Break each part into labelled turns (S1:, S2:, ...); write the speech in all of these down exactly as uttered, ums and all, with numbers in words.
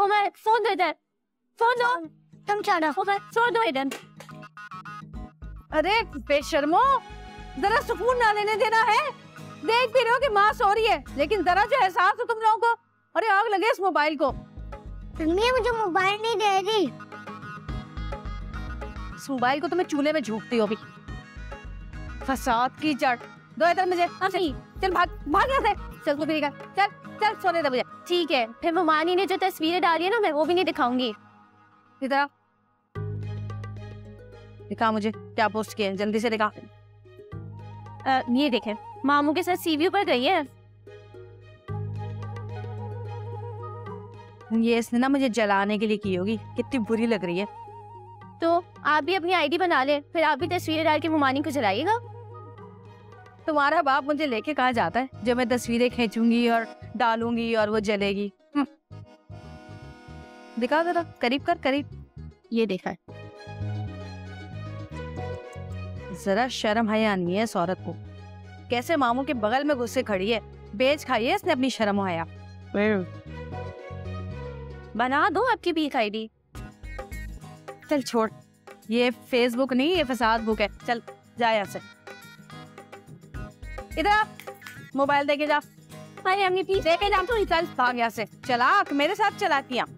S1: Umar phone दो इधर, phone दो। तुम क्या ना उमर फोन दो इधर।
S2: अरे बेशर्मो, जरा सुकून ना लेने देना है। देख भी रहे हो कि माँ सो रही है, लेकिन जरा जो एहसास हो तुम लोगों को। अरे आग लगे इस मोबाइल को।
S1: मम्मी मुझे मोबाइल नहीं देगी।
S2: इस मोबाइल को तुम्हें चूल्हे में झोंकती हो अभी। फसाद की जड़। दो इधर मुझे। हाँ सही, चल भाग भाग यहाँ से। चल तू भी चल चल सोने दे मुझे।
S1: ठीक है, फिर ममानी ने जो तस्वीरें डाली है ना, मैं वो भी नहीं दिखाऊंगी।
S2: इधर दिखा मुझे क्या पोस्ट किया है, जल्दी से दिखा।
S1: आ, ये देखें, मामू के साथ सीवी पर गई है।
S2: ये इसने ना मुझे जलाने के लिए की होगी, कितनी बुरी लग रही है।
S1: तो आप भी अपनी आईडी बना ले, फिर आप भी तस्वीरें डाल के ममानी को जलाइएगा।
S2: तुम्हारा बाप मुझे लेके कहाँ जाता है जो मैं तस्वीरें खींचूंगी और डालूंगी और वो जलेगी। दिखा जरा, करीब कर, करीब।
S1: ये देखा,
S2: जरा शर्म हया नहीं है इस औरत को। कैसे मामू के बगल में घुसे खड़ी है। बेच खाई है इसने अपनी शर्म हया।
S1: बना दो आपकी भी आईडी।
S2: चल छोड़, ये फेसबुक नहीं, ये फसाद बुक है। चल जा यहाँ से। इधर मोबाइल देके जा।
S1: अरे हमने प्लीज
S2: देखे जा तू। चल भाग यहाँ से। चलाक मेरे साथ चलाती हैं।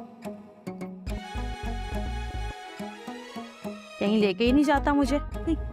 S2: कहीं लेके ही नहीं जाता मुझे।